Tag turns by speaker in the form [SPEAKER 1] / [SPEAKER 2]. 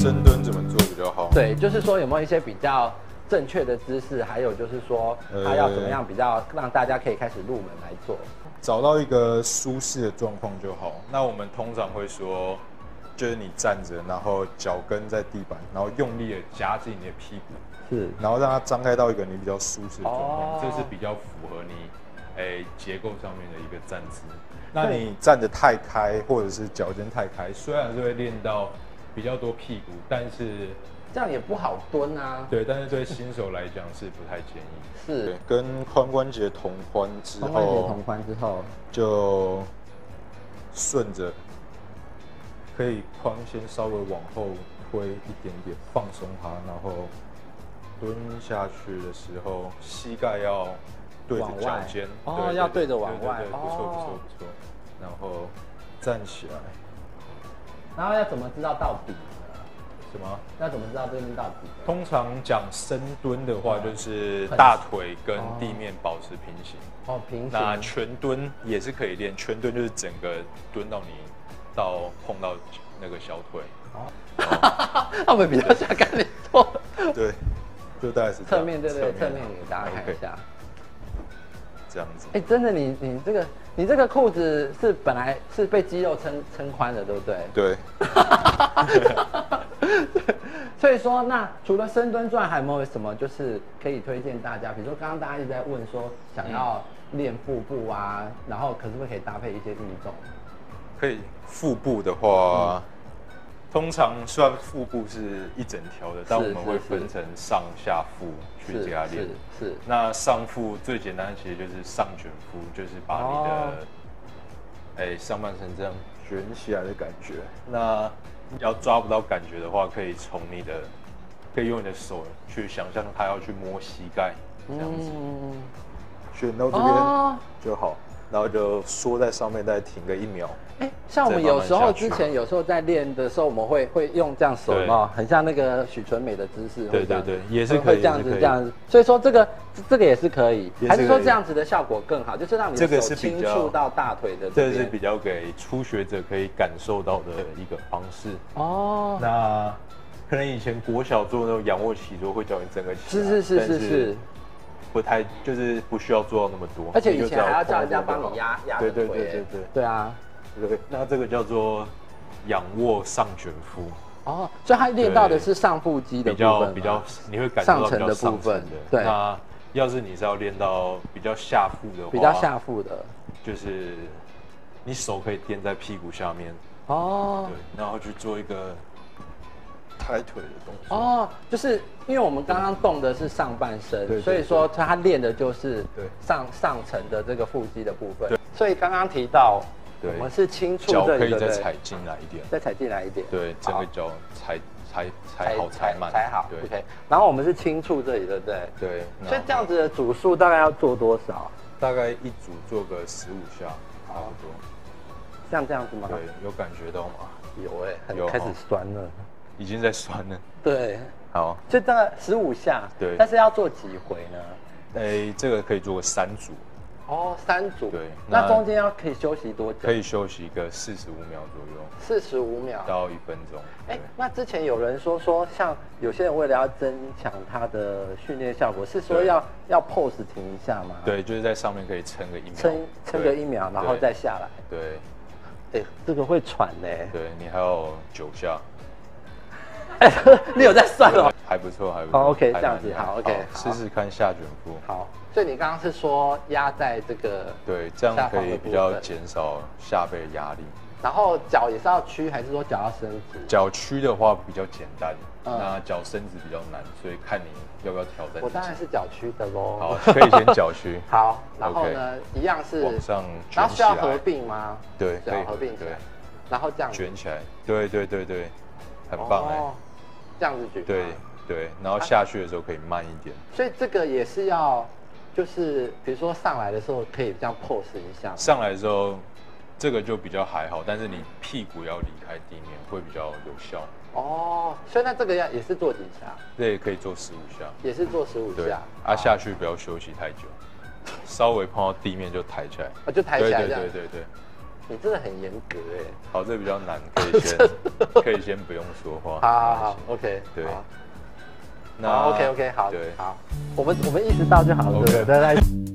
[SPEAKER 1] 深蹲怎么做比较好？
[SPEAKER 2] 对，就是说有没有一些比较正确的姿势，还有就是说它要怎么样比较让大家可以开始入门来做？
[SPEAKER 1] 找到一个舒适的状况就好。那我们通常会说，就是你站着，然后脚跟在地板，然后用力的夹紧你的屁股，
[SPEAKER 2] 是，
[SPEAKER 1] 然后让它张开到一个你比较舒适的状况，这是比较符合你结构上面的一个站姿。那你站得太开，或者是脚尖太开，虽然是会练到比较多屁股，但是
[SPEAKER 2] 这样也不好蹲啊。
[SPEAKER 1] 对，但是对新手来讲是不太建议。
[SPEAKER 2] 是，
[SPEAKER 1] 跟髋关节同宽之后，就顺着，可以髋先稍微往后推一点点，放松它，然后蹲下去的时候，膝盖要对着脚尖，
[SPEAKER 2] 哦，要对着往外，
[SPEAKER 1] 对，不错不错不错。然后站起来，
[SPEAKER 2] 然后要怎么知道到底？
[SPEAKER 1] 什么？
[SPEAKER 2] 要怎么知道这边到底？
[SPEAKER 1] 通常讲深蹲的话，就是大腿跟地面保持平行。
[SPEAKER 2] 哦，平行。
[SPEAKER 1] 那全蹲也是可以练，全蹲就是整个蹲到你碰到那个小腿。
[SPEAKER 2] 哦，他们比较想看你做。
[SPEAKER 1] 对，就大概是
[SPEAKER 2] 侧面，对对，侧面给大家看一下。
[SPEAKER 1] 这样子。
[SPEAKER 2] 哎，真的，你这个裤子是本来是被肌肉撑宽的，对不对？
[SPEAKER 1] 对。
[SPEAKER 2] 所以说，那除了深蹲之外，还有没有什么就是可以推荐大家？比如说，刚刚大家一直在问说，想要练腹部啊，然后可是不可以搭配一些运动？
[SPEAKER 1] 可以，腹部的话，通常虽然腹部是一整条的，但我们会分成上下腹去给它练。
[SPEAKER 2] 是。那
[SPEAKER 1] 上腹最简单的其实就是上卷腹，就是把你的上半身这样卷起来的感觉。那要抓不到感觉的话，可以用你的手去想象它要去摸膝盖，这样子，卷到这边就好，然后就缩在上面，再停个1秒。
[SPEAKER 2] 像我们有时候有时候在练的时候，我们会用这样手嘛，很像那个许纯美的姿势。
[SPEAKER 1] 对，也是可以
[SPEAKER 2] 这样子。所以说这个也是可以，还是说这样子的效果更好？就是让你的手轻触到大腿的这边。
[SPEAKER 1] 这是比较给初学者可以感受到的一个方式。
[SPEAKER 2] 哦。
[SPEAKER 1] 那可能以前国小做那种仰卧起坐会教你整个起来，
[SPEAKER 2] 是。
[SPEAKER 1] 不太就是不需要做到那么多，
[SPEAKER 2] 而且以前还要叫人家帮你压腿。对啊。
[SPEAKER 1] 对，那这个叫做仰卧上卷腹。
[SPEAKER 2] 哦，所以他练到的是上腹肌的部分，
[SPEAKER 1] 比较你会感受到比较上层的。
[SPEAKER 2] 对。
[SPEAKER 1] 那要是你是要练到比较下腹的话，
[SPEAKER 2] 比较下腹的，
[SPEAKER 1] 就是你手可以垫在屁股下面。
[SPEAKER 2] 哦。
[SPEAKER 1] 对，然后去做一个抬腿的动作。
[SPEAKER 2] 哦，就是因为我们刚刚动的是上半身，所以说他练的就是上层的这个腹肌的部分。所以刚刚提到。我们是轻触
[SPEAKER 1] 脚可以再踩进来一点，
[SPEAKER 2] 再踩进来一点。
[SPEAKER 1] 对，整个脚踩好踩满，
[SPEAKER 2] 踩好。
[SPEAKER 1] 对
[SPEAKER 2] ，OK。然后我们是轻触这里，对不对？
[SPEAKER 1] 对。
[SPEAKER 2] 所以这样子的组数大概要做多少？
[SPEAKER 1] 大概一组做个15下，差不多。
[SPEAKER 2] 像这样子吗？
[SPEAKER 1] 对，有感觉到吗？
[SPEAKER 2] 有很开始酸了，
[SPEAKER 1] 已经在酸了。
[SPEAKER 2] 对。
[SPEAKER 1] 好。
[SPEAKER 2] 就大概15下。
[SPEAKER 1] 对。
[SPEAKER 2] 但是要做几回呢？
[SPEAKER 1] 这个可以做个3组。
[SPEAKER 2] 哦，3组。
[SPEAKER 1] 对，
[SPEAKER 2] 那中间可以休息多久？
[SPEAKER 1] 可以休息个45秒左右。
[SPEAKER 2] 45秒
[SPEAKER 1] 到1分钟。
[SPEAKER 2] 那之前有人说，像有些人为了要增强他的训练效果，是说要 pose 停一下吗？
[SPEAKER 1] 对，就是在上面可以撑个1秒，
[SPEAKER 2] 撑个1秒，然后再下来。
[SPEAKER 1] 对。
[SPEAKER 2] 这个会喘呢。
[SPEAKER 1] 对，你还有9下。
[SPEAKER 2] 你有在算哦？
[SPEAKER 1] 还不错，还不错。
[SPEAKER 2] OK， 这样子好 ，OK，
[SPEAKER 1] 试试看下卷腹。
[SPEAKER 2] 好。所以你刚刚是说压在这个
[SPEAKER 1] 对，这样可以比较减少下背压力。
[SPEAKER 2] 然后脚也是要屈，还是说脚要伸直？
[SPEAKER 1] 脚屈的话比较简单，那脚伸直比较难，所以看你要不要挑战。
[SPEAKER 2] 我当然是脚屈的喽。
[SPEAKER 1] 好，可以先脚屈。
[SPEAKER 2] 好，然后呢，一样是
[SPEAKER 1] 往上卷起来。
[SPEAKER 2] 然后需要合并吗？
[SPEAKER 1] 对，
[SPEAKER 2] 可以合并。对，然后这样
[SPEAKER 1] 卷起来。对，很棒
[SPEAKER 2] 这样子举。
[SPEAKER 1] 对，然后下去的时候可以慢一点。
[SPEAKER 2] 所以这个也是要。就是比如说上来的时候可以这样 pose 一下，
[SPEAKER 1] 上来的时候这个就比较还好，但是你屁股要离开地面会比较有效。
[SPEAKER 2] 哦，所以那这个也是做几下？
[SPEAKER 1] 对，可以做15下。
[SPEAKER 2] 也是做15下。
[SPEAKER 1] 下去不要休息太久，稍微碰到地面就抬起来。
[SPEAKER 2] 就抬起来。
[SPEAKER 1] 对。
[SPEAKER 2] 你真的很严格哎。
[SPEAKER 1] 好，这比较难，可以先不用说话。
[SPEAKER 2] 好 ，OK，
[SPEAKER 1] 对。
[SPEAKER 2] 那 OK，好，
[SPEAKER 1] 对，
[SPEAKER 2] 好，我们意识到就好了，对不对？